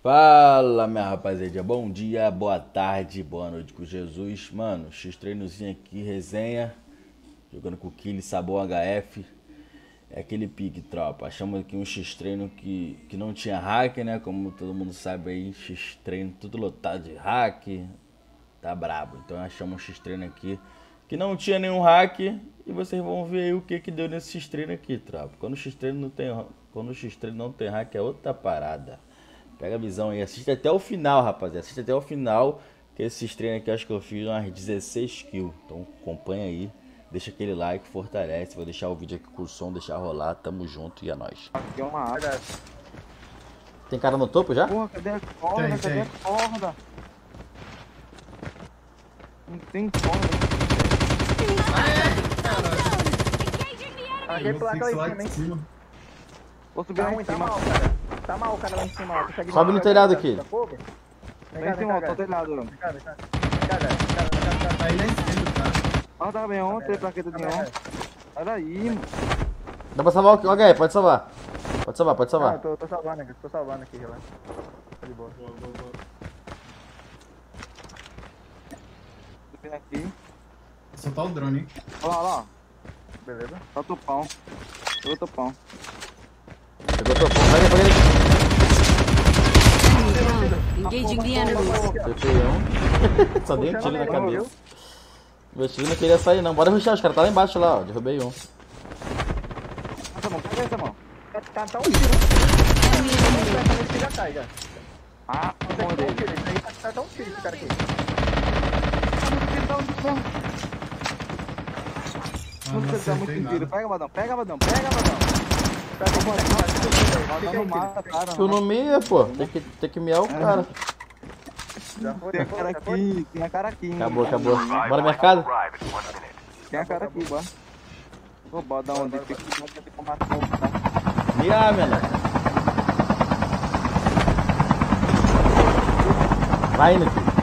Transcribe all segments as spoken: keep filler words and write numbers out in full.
Fala, minha rapaziada, bom dia, boa tarde, boa noite com Jesus. Mano, X-treinozinho aqui, resenha, jogando com o Killy, Sabor H F. É aquele pique, tropa. Achamos aqui um X-treino que, que não tinha hack, né? Como todo mundo sabe aí, X-treino tudo lotado de hack. Tá brabo. Então achamos um X-treino aqui que não tinha nenhum hack. E vocês vão ver aí o que que deu nesse X-treino aqui, tropa. Quando o X-treino não tem, quando o X-treino não tem hack é outra parada. Pega a visão aí, assiste até o final, rapaziada. Assiste até o final, que esse treino aqui acho que eu fiz umas dezesseis kills. Então acompanha aí, deixa aquele like, fortalece. Vou deixar o vídeo aqui com o som, deixar rolar. Tamo junto e é nóis. Aqui é uma área. Tem cara no topo já? Porra, cadê a corda? Tem, cadê tem. a corda? Não tem corda. Aí, Aquele eu placa fixo lá lá em cima, em hein? cima. Vou subir Tá lá em ruim, tá cima. mal, cara. Tá mal o cara lá em cima, ó. Consegue Sobe no matar, telhado cara, aqui. tá fogo? Vem Lá cá, em vem cima, cá, ó, tô cara. telhado. Vem cá, vem cá. Vem cá, cara. Vem cá, vem cá, vem cá. Tá aí na esquerda, cara. Ó, tá bem, ontem, plaqueta de on. Olha aí, mano. Dá pra salvar o H F, pode salvar. Pode salvar, pode Não, eu salvar. tô, tô salvando aqui, tô salvando aqui, relaxa. Tá de boa. Boa, boa, boa. Subindo aqui. Vou soltar o drone, hein? Olha lá, olha lá. Beleza? Solta o pão. Solta o pão. Pegou teu pão, pega, pega ele. Engaging the enemies. Acertei um. Só dei um tiro na cabeça. Meu tiro não queria sair não. Bora rushar, os caras tá lá embaixo lá, ó. Derrubei um. Essa mão, pega essa mão. Tá, tá, tá um tiro. Esse tiro já cai, já. Ah, a Esse mão aqui tá um dele. tiro, esse aí tá, tá, tá um tiro esse cara aqui. Ah, Não não precisa dar acertei muito tiro. nada. Pega, Badão. Pega, Badão. Pega, Badão. Tá com uma Badão Fica não aí, mata, cara. Tu não mia, pô. Tem que, tem que miar o cara. Já foi, Tem já a foi, cara já foi. aqui, tem a cara aqui. Acabou, acabou. Bora mercado? Tem a cara aqui, bora. Vou botar onde tem que tem que matar o cara. Miar, menor. Vai indo aqui.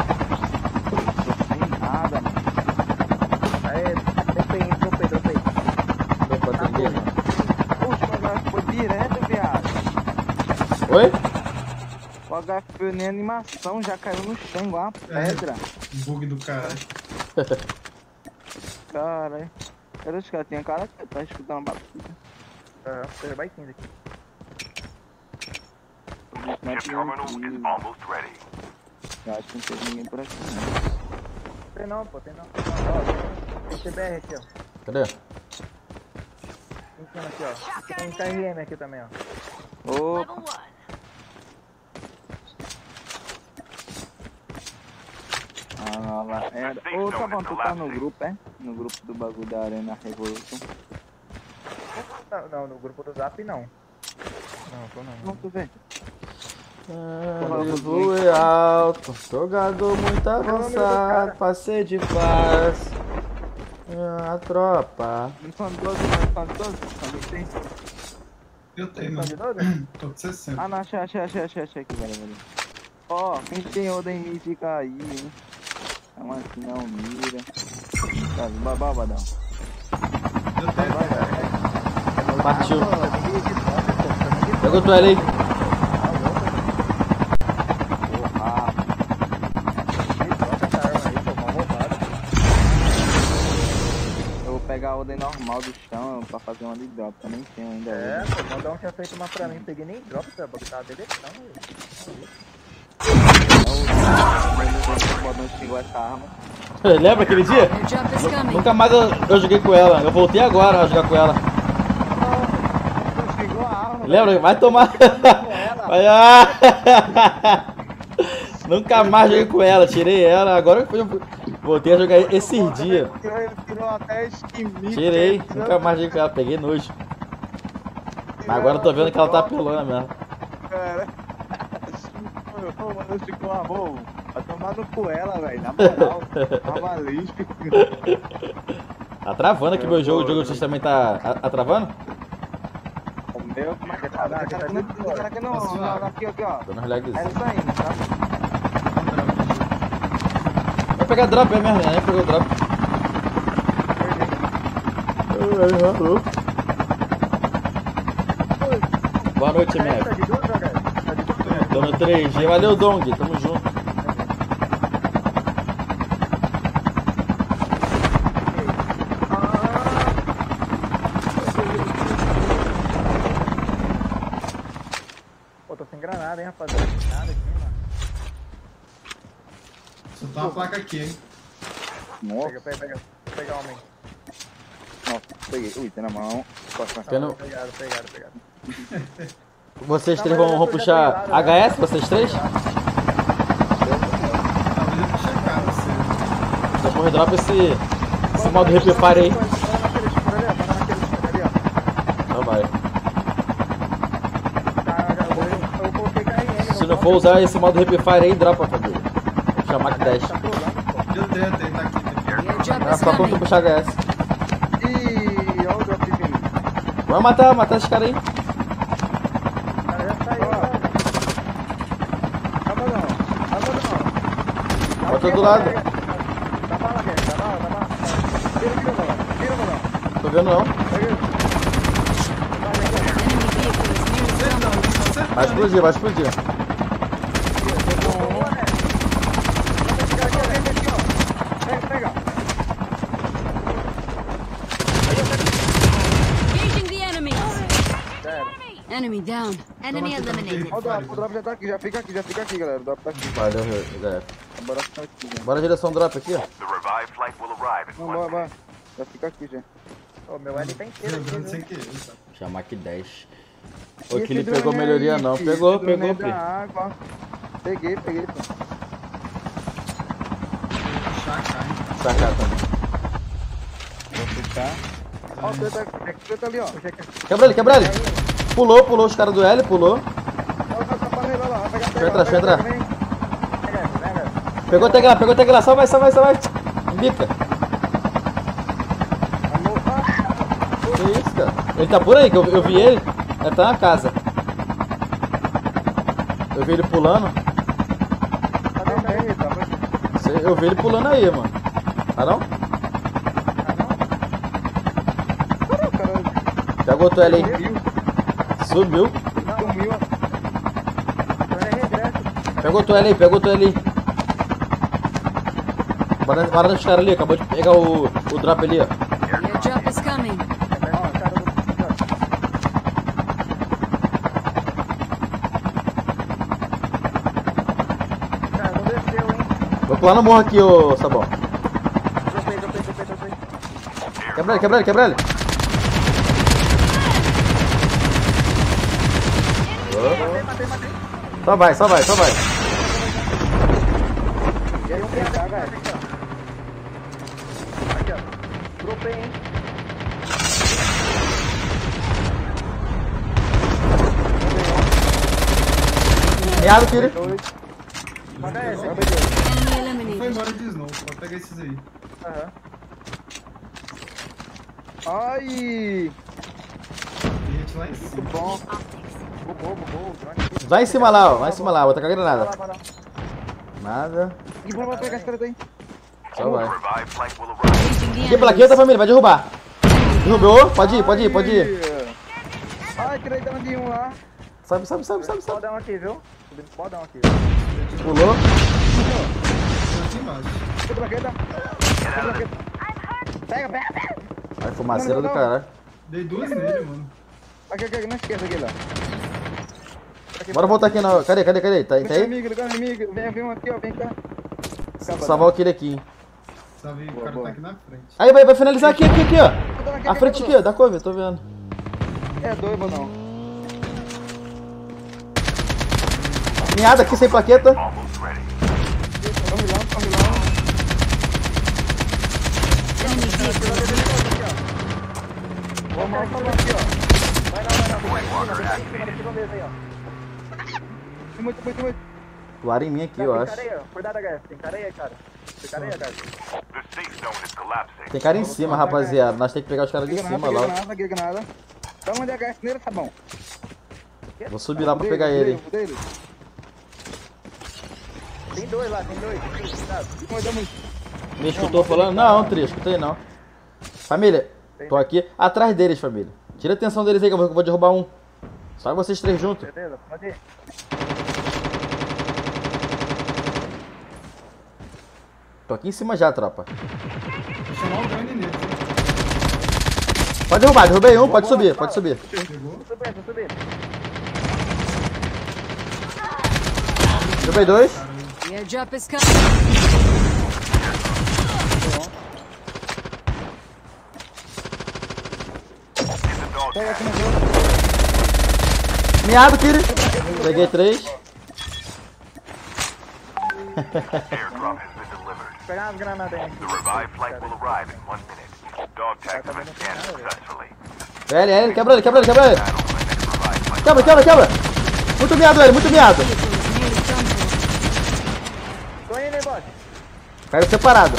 Sem nada, mano. Aê, tem P M, tem o Pedro, tem. Opa, tem guerra. Puxa, o H F foi direto, viado. Oi? O H F foi nem animação, já caiu no chão igual uma pedra. Bug do caralho. Caralho. Cadê os caras? Tem a cara que tá escutando uma batida. Aham, tem vai quinze aqui. Eu acho que não tem ninguém por aqui, não. Tem não, pô, tem não. Ó, tem T B R aqui, ó. Cadê? Em cima aqui, ó. Tem K R M aqui também, ó. Opa. Ah, lá. É. Ô, tá bom, tu tá no grupo, é? No grupo do bagulho da Arena Revolution. Não, não, no grupo do Zap não. Não, tô não. Vamos tu ver. Ah, nível é alto, jogador muito avançado, passei de fase. Ah, tropa. Não são doze, não são doze? Também tem? Eu tenho, Tá de mano. doze? Tô com sessenta. Ah, não, achei, achei, achei, achei, achei aqui, galera. Ó, quem tem Oda em mim fica aí, hein? Calma aqui, não mira. Tá, babá, badão. Eu tenho. Vai, vai, vai. Partiu. Ninguém de foto, pô. Ninguém Pega o toalha aí. Porra. de foto essa arma aí, pô, mal roubado. Eu vou pegar a Oda normal do chão pra fazer uma de drop, que eu nem tenho ainda. É, Oda. pô, mandar um tinha feito uma pra mim, peguei nem drop, cara, porque tava deletando, velho. O Bodão xingou essa arma. Lembra aquele dia? Airdrop is coming. Nunca mais eu, eu joguei com ela. Eu voltei agora a jogar com ela. Não, xingou a arma. Lembra? Vai tomar. Vai, ah. Nunca mais joguei com ela. Tirei ela. Agora eu voltei a jogar esses dias. Ele tirou até esquimito. Tirei. Nunca mais joguei com ela. Peguei nojo. Mas agora eu tô vendo que ela tá pelona mesmo. Cara. Ô, mano, ficou amor. Vai tomar no cu ela, velho. Na moral. Tá malístico. Tá travando aqui meu jogo. O jogo de vocês também tá a- a travando? O meu, como é que tá? Esse cara aqui não. Esse cara aqui não. Não, aqui, aqui, ó. Tô nos É lagzinhos. isso aí, tá? Vai pegar drop, é mesmo, né? Pegou drop. Ai, alô. Boa noite, Tá minha. de duas, H? Tá de duas? Tô no três G. Valeu, Dong. Tamo junto. Pô, tô sem granada, hein, rapaziada. Nada aqui, mano. Só tá uma placa aqui, hein? Nossa, Pega, pega, pega. Vou pegar homem. nossa, peguei. Ui, tem na mão. Passa. Eu não- Pegado, pegado, pegado. Vocês três vão, vão puxar H S, vocês três? Talvez eu puxe a cara, você. Depois dropa esse, esse modo Rapid aí. Bora naquele escuro ali, ó. Bora naquele escuro ali, ó. Então vai. Tá, eu, vou- eu coloquei K R M. Se não for usar esse modo Rapid aí, dropa, família. Vou chamar Mac dez. Tá pulando, pô. Eu tenho, eu tenho, tá aqui, tá aqui. Airdrop Ah, is só quando tu coming. puxar H S. Ih, olha o drop de mim. Vai matar, matar esses caras aí. O cara já saiu, Ó. cara. Calma não. Calma não. Bota do lado. Dá bala, Guedes, dá bala, dá bala. Tira, tira, mano. Tira, mano. Tô vendo não. Pega. Enemy vehicle is near the zone. Vai explodir, vai explodir. Pega, pega. Engaging the enemies. Zero. Enemy down. Enemy Toma aqui, toma aqui. eliminated. Ó, o drop, o drop já tá aqui, já fica aqui, já fica aqui, galera. O drop tá aqui. Valeu, H S. Bora ficar aqui, né? Bora direção drop aqui, ó. The revived flight will arrive in Não, one bora, bora. Já fica aqui, já. Ô, meu L tá inteiro aqui, Jogando sem viu? querer, tá? Chamar Mac dez. E O esse que ele drone pegou aí, melhoria não. filho? Pegou, Esse drone pegou, é da Pi. água. Peguei, peguei, pô. Puxar a cara, hein? Sacar também. Vou puxar. Ó, o treta, o treta ali, ó. Quebra ele, quebra ele. Pulou, pulou os caras do L, pulou. Ó, tá pra panela lá, vai pegar, Deixa eu entrar, deixa eu entrar. Vem. Pega essa, pega essa. Pegou o tag lá, pegou o tag lá. Só vai, só vai, só vai. Embica. Amor, ah, Que isso, cara? Ele tá por aí, que eu, eu vi ele. Ele tá na casa. Eu vi ele pulando. tá bem, tá bem, tá bem. Sei- Eu vi ele pulando aí, mano. Tá não? Cara, o cara Pegou o L aí. sumiu, Sumiu. sumiu. Então é regresso. Pegou o L aí, pegou o L aí. Bora, bora dos caras ali, acabou de pegar o, o drop ali, ó. Airdrop is coming. Ó, o cara do... Cara, não desceu, hein? Vou pular no morro aqui, ô Sabão. Dropei, dropei, dropei, dropei. Quebra ele, quebra ele, quebra ele. Matei, matei, matei. Só vai, só vai, só vai. E aí, um P H, velho. Aqui, ó. Dropei, hein? Meado, Kiri. Paga essa Vai, aqui. vai, Enemy Foi eliminated. embora de snow, pode pegar esses aí. Aham. Ai, Tem gente lá em cima. muito bom. Bugou, bugou. drone aqui. Vai em cima lá, ó. Vai em cima lá, vou tacar Vai granada. lá, vai lá. Nada. E vamos pegar esse treta aí. Só vai. The revived flight will arrive. Engaging the Aqui pela enemies. quinta, família, vai derrubar. Derrubou? Pode ir, pode ir, pode ir. Ai, tirei dano de um lá. Sobe, sobe, sobe, sobe, sobe. Podão aqui, viu? Subindo podão aqui. Pulou. Tô aqui embaixo. Tem plaqueta. Tem plaqueta. Pega, pega, pega. Vai, fumaceira do caralho. Dei duas nele, mano. Aqui, aqui, não esqueça aqui lá. Bora voltar aqui na. Cadê, cadê, cadê? Tá, tá Liga aí? inimigo, liga inimigo. Vem, vem um aqui, ó, vem cá. Salvar o kill aqui, hein. Sabe, o Boa, cara boa. tá aqui na frente. Aí, vai, vai finalizar aqui, aqui, aqui, ó. Aqui, A frente aqui, ó. Da cover, tô vendo. É doido, não. Meada aqui sem plaqueta. Almost ready. Vamos lá, vamos lá. Enemy vehicle is near. Vamos lá, vamos aqui, ó. Vai lá, vai lá. Vai lá, vai lá. Em cima da tirolesa aí, ó. Muito, muito, muito. Voaram em mim aqui, Tem eu cara acho. aí, ó. Cuidado, H S. Tem cara aí, cara. Tem cara aí, H S. The safe zone is collapsing. Tem cara em cima, rapaziada. Nós temos que pegar os caras de Peguei cima granada, lá. peguei granada, peguei granada. Dá uma de H S nele, Sabão. Vou subir lá pra Dele, pegar dele, ele. dele. Tem dois lá, tem dois. Tem dois, cuidado. Mas dá muito. Me escutou falando? Não, Tri, escutei não. Família, tô aqui atrás deles, família. Tira a atenção deles aí que eu vou, eu vou derrubar um. Só vocês três juntos. Certeza? Pode ir. Tô aqui em cima já, tropa. Vou chamar o drone nele. Pode derrubar, derrubei um, pode subir, pode subir. Pegou. Tô subindo, tô subindo. Derrubei dois. The airdrop is coming. Pega aqui no jogo. Miado, Kiri. Peguei três. Airdrop has been delivered. Vou pegar umas granadas aí. The revived flight will arrive in one minute. Dog tags have been scanned successfully. L, L, quebra ele, quebra ele, quebra ele. Battle for the next revived flight. Quebra, quebra, quebra. Muito miado ele, muito miado. Nearly done for. Tô indo, hein, bot. Caiu separado.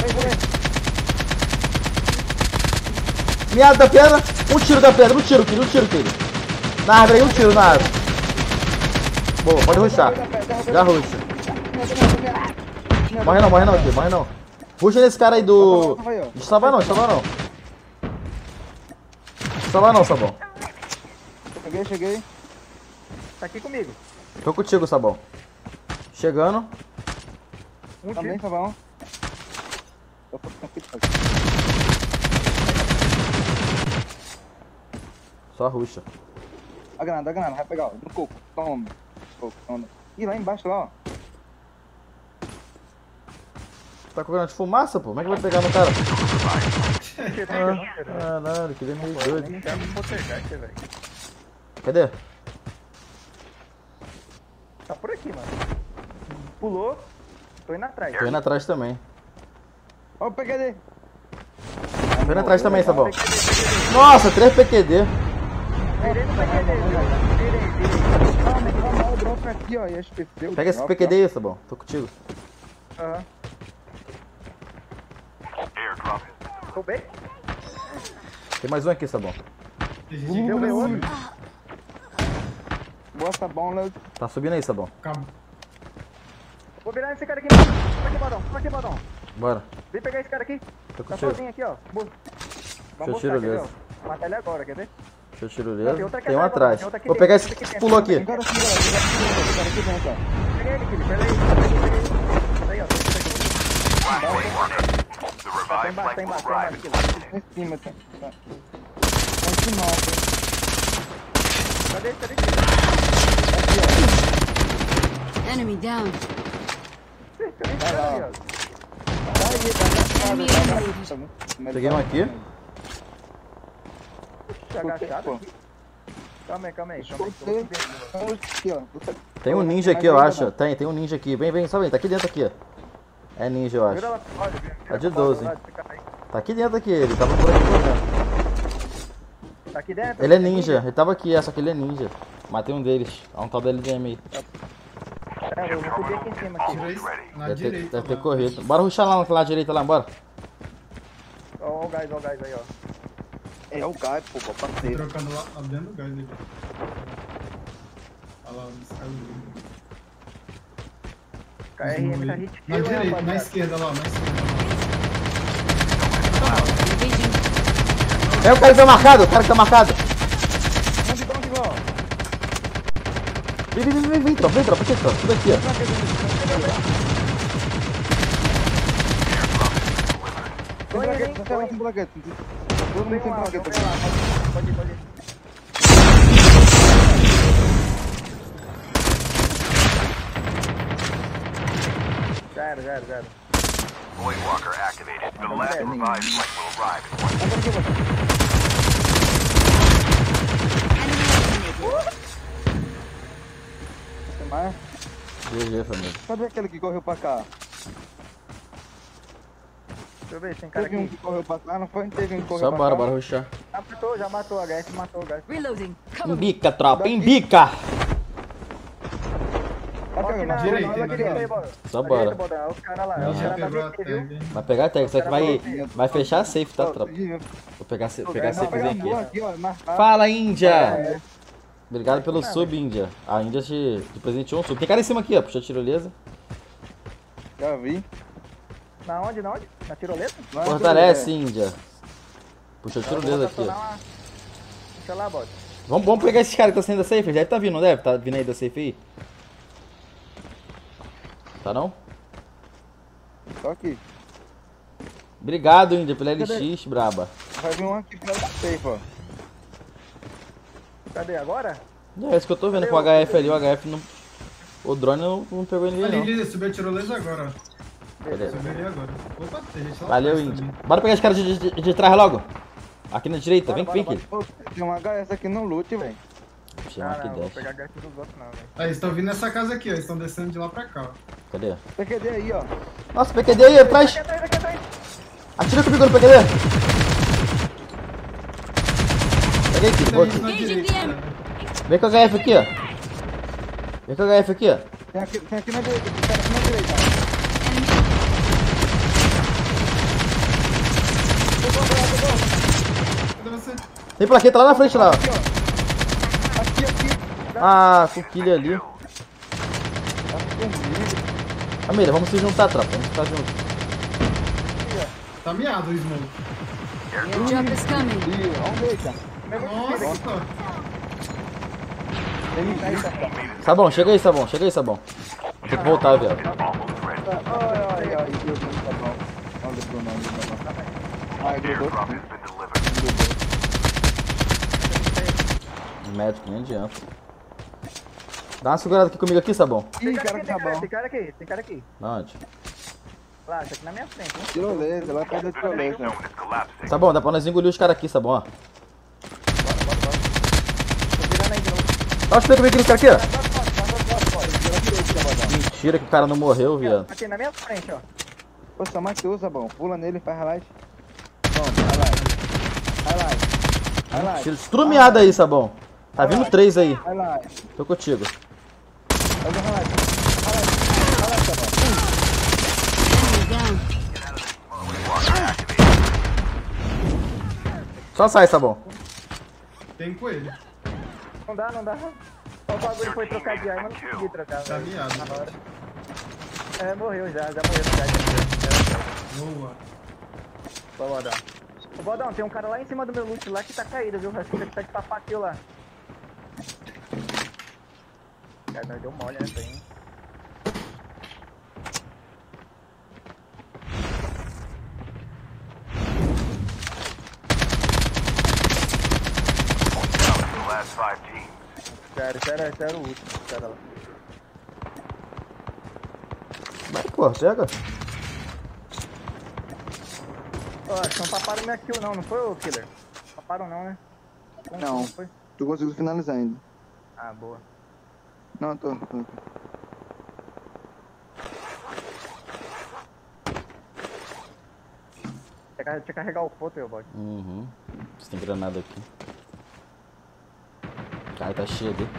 Miado da pedra. Um tiro da pedra, um tiro, Kiri, um tiro, Kiri. Na árvore aí, um tiro na árvore. Boa, pode rushar. Já rusha. Morre não, morre não, Kiri, morre não. Rusha nesse cara aí do... De salvar não, de salvar não. Salvar não, Sabão. Cheguei, cheguei. Tá aqui comigo. Tô contigo, Sabão. Chegando. Um Também, tiro. tá bom. Eu tô com aqui. Só ruxa. A granada, a granada, vai pegar, ó. No coco. Toma. Coco, toma. Ih, lá embaixo, lá, ó. Tá com grande fumaça, pô? Como é que vai pegar no cara? Caralho, Caralho, que ele é meio doido. nem quero postergar isso, velho. Cadê? Tá por aqui, mano. Pulou. Tô indo atrás. Tô indo atrás também. Ó, o P Q D. Tô indo atrás também, Sabão. Nossa, três P Q D. Virei no P Q D, velho. Virei, virei. Calma, calma, o drop aqui, ó. E esqueceu. Pega esse P Q D aí, Sabão. Tô contigo. Aham. Airdrop. Roubei. Tem mais um aqui, Sabão. Deu meu outro. Boa, tá bom, Léo. Tá subindo aí, Sabão. Acabou. Vou virar esse cara aqui. Vem aqui, Badão. Vem aqui, Badão. Bora. Vem pegar esse cara aqui. Tô Tá contigo. sozinho aqui, ó. Bo- Deixa eu Vamos tiro mostrar, quer ver, desse. ó? Matar ele agora, quer ver? Deixa eu tiro Não, tem dele. outra aqui Tem um atrás, atrás. tem outra aqui Vou dentro, pegar esse tem outra aqui que pulou aqui. Tem cara aqui, galera. Tem cara aqui dentro, ó. Peguei ele, Kili. Pega aí. Pega aí, pega aí. Pega aí, ó. Pega aí. The Tá revived embaixo, tá flight will embaixo, tá arrive embaixo, in Kili. one minute. Em cima, tá. Tá. Tá em cima, ó. Cadê? Cadê? Enemy down. Cadê? Vai lá, ó. Cadê? Tá aí, tá Enemy na eliminated. Peguei um aqui. Tá agachado aqui. Calma aí, calma aí. Calma aí. Tô Escutei. subindo. Aqui, ó. Tem um ninja aqui, eu acho. Tem, tem um ninja aqui. Vem, vem, só vem. Tá aqui dentro aqui, ó. É ninja, eu Vira acho. lá pro lado, vira Tá de pro lado, doze, lá, hein. fica aí. Tá aqui dentro aqui, ele tava por aqui correndo. Tá aqui dentro? Ele é ninja, ele tava aqui, é, só que ele é ninja. Matei um deles. Há um tal da L D M aí. É, eu vou subir aqui em cima aqui. Tira isso na Deve ter, direita. deve ter lá. corrido. Bora rushar lá naquela direita lá, bora. Ó o gás, ó o gás aí, ó. É o Gai, pô, pô, parceiro. Trocando lá, lá dentro do gás aqui. Olha lá, saiu. K R M tá hit Na kill, direita, na rapaziada. esquerda lá, na esquerda. Engaging. É o cara que tá marcado, o cara que tá marcado. Onde tá, onde vai, ó? Vem, vem, vem, vem, vem, tropa, vem, tropa, aqui, tropa, tudo aqui, ó. Tem Tô indo, plaquete, hein, tem tô lá, indo. tem plaquete. Todo mundo Vem tem lá, plaquete vem aqui. lá, pode ir, pode ir. Já era, já era, já era. Voidwalker activated. The last revived flight will arrive in one minute. Entra aqui, você. Tem mais? G G, família. Cadê aquele que correu pra cá? Deixa eu ver se tem cara Teve um aqui. que correu pra cá, não foi? Teve um que correu Só pra bora, cá. bora rushar. Já matou, já matou. H S matou o H S. Reloading. Cover me. Embica, tropa, embica! Tá Ó, aqui pegando na na direita, direita, na direita, direita. aí, bora. Só Na bora. direita, Bodão, é os caras lá. É os Já caras da pegou a V T, tag, viu? hein? Vai pegar a tag, só que vai, vai fechar a safe, tá, Ó, tropa? ih, Vou pegar, a sa- Tô pegar a vendo, Não, safezinha pega a boa aqui. aqui, ó. marcar. Fala, Índia! É. Obrigado pelo sub, Índia. A Índia te, te presenteou um sub. Tem cara em cima aqui, ó. Puxa a tirolesa. Já vi. Na onde, na onde? Na tirolesa? Lá, Fortalece, é. Índia. Puxa a tirolesa aqui, ó. Deixa lá, bota. Vamos, vamos pegar esses caras que tá saindo da safe. Deve tá vindo, não deve? Tá vindo aí da safe aí? Tá não? Só aqui. Obrigado, Índia, pela L X, braba. Vai vir um aqui pra safe, ó. Cadê? Agora? É isso que eu tô vendo com o H F ali, o H F não... O drone não, não pegou ninguém Ali, não. ali, subiu a tirolesa agora, ó. Beleza. Subiu ali agora. Opa, tem gente lá Valeu, atrás Índia. também. Bora pegar os caras de, de, de trás logo. Aqui na direita, vem, Bora, vem, bora, Kili. Pô, tem um H S aqui no loot, velho. Chama Ah, aqui não, vou desce. pegar a gacha dos outros não, velho. Aí, eles estão vindo nessa casa aqui, ó. Eles estão descendo de lá pra cá, ó. Cadê? P Q D aí, ó. Nossa, P Q D aí, atrás. Aqui atrás, aqui atrás. Atira comigo no P Q D. Peguei, Kili, Tem boa gente aqui. na Engaging direita, the enemy. cara. Vem com o H F aqui, ó. Vem com o H F aqui, ó. Tem aqui, tem aqui na direita, tem cara aqui na direita, ó. Cadê você? Tem plaqueta lá na frente, lá, ó. Aqui, ó. Aqui, aqui. Ah, com o Kili ali. Tá comigo. Amília, vamos se juntar, tropa. Vamos ficar juntos. Tá miado o smoke. Airdrop is coming. Ih, vamos ver, cara. Nossa! Ele tá aí, tá. Sabão, chega aí, Sabão. Chega aí, Sabão. Tem que voltar, velho. Almost ready. Ai, ai, ai, Deus do céu, tá bom. Olha pro nome, tá bom. Ai, grudou. Airdrop has been delivered. Médico, nem adianta. Dá uma segurada aqui comigo aqui, Sabão. Ih, Tem cara cara que aqui, tá tem cara, bom. tem cara aqui, tem cara aqui. Onde? Lá, tá aqui na minha frente, hein? Tirolesa, lá perto da tirolesa. Zone is collapsing. Sabão, dá pra nós engolir os caras aqui, Sabão, ó. Tô virando aí de novo. Dá os comigo nos caras aqui, ó. Bota, bota, bota, bota. Mentira que o cara não morreu, viado. Aqui na minha frente, ó. Ô, Samar que usa, bom. Pula nele e faz highlight. Pronto, highlight. Highlight. Highlight. Tira estrumeada aí, Sabão. Tá vindo três aí. Highlight. Tô contigo. Faz um highlight. Highlight. Highlight, tá bom. Enemy down. Só sai, Sabão. Tem coelho. Não dá, não dá. Só o bagulho foi trocar de arma, eu não consegui trocar, Tá velho. miado. Na hora. É, morreu já, já morreu no gás. Boa. Ô, Bodão. Ô, Bodão, tem um cara lá em cima do meu loot lá que tá caído, viu? Acho que ele tá de papaquil lá. Cara, nós deu mole nessa aí, hein? Down to the last five teams. Sério, sério, esse era o último, cara lá. Vai, pô, pega. Ó, acho que não paparam minha kill não, não foi, ô Killer? Paparam não, né? Não. Foi? Tu conseguiu finalizar ainda. Ah, boa. Não, tô. tô. Tinha que carregar o foto, eu bode. Uhum. Você tem granada aqui. Cara, tá cheio ali.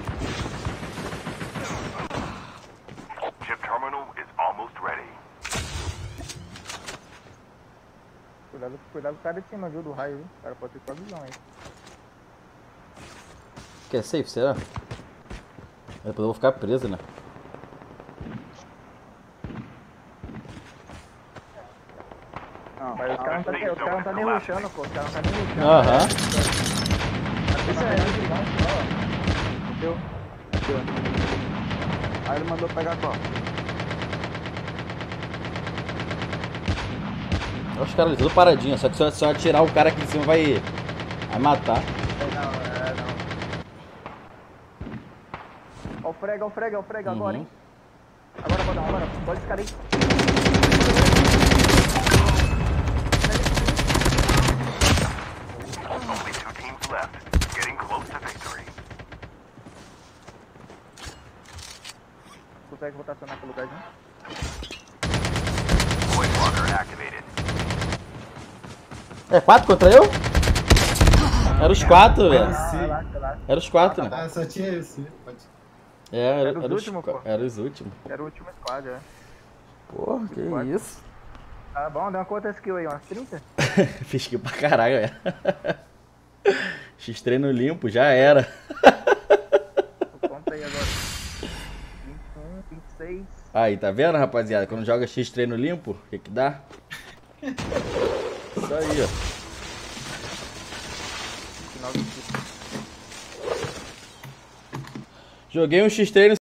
Chip terminal is almost ready. Cuidado, cuidado com o cara de cima, viu? Do raio, viu? O cara pode ter sua visão aí. Quer safe, será? Depois eu vou ficar preso, né? Não. Mas os caras não tá, os caras não tá nem rushando, pô. Os caras não tá nem rushando. Aham. Isso é ele, Deu. Deu. Aí ele mandou pegar qual? Olha os caras ali, tudo paradinho. Só que se eu, se eu atirar o cara aqui em cima vai, vai matar. Não, é, não. Ó o frega, ó o frega, ó o frega agora, Uhum. hein. Agora, Bodão, agora. Pode esse cara aí. Only two teams left. Getting close to victory. Consegue rotacionar aquele lugarzinho? Voice locker activated. É quatro contra eu? Era os quatro, velho. Sim. Relaxa, relaxa. Era os quatro, né? Ah, só tinha esse. Pode. É, era, Era os era os, últimos, qua- pô. era os últimos. Era o último squad, é. Porra, que Quatro. isso? Tá bom, deu uma quantas kills aí? Umas trinta? Fiz kill pra caralho, velho. X-treino limpo, já era. Conta aí agora. vinte e um, vinte e seis. Aí, tá vendo, rapaziada? Quando joga X-treino limpo, o que que dá? Isso aí, ó. vinte e nove, vinte e cinco. Joguei um X-treino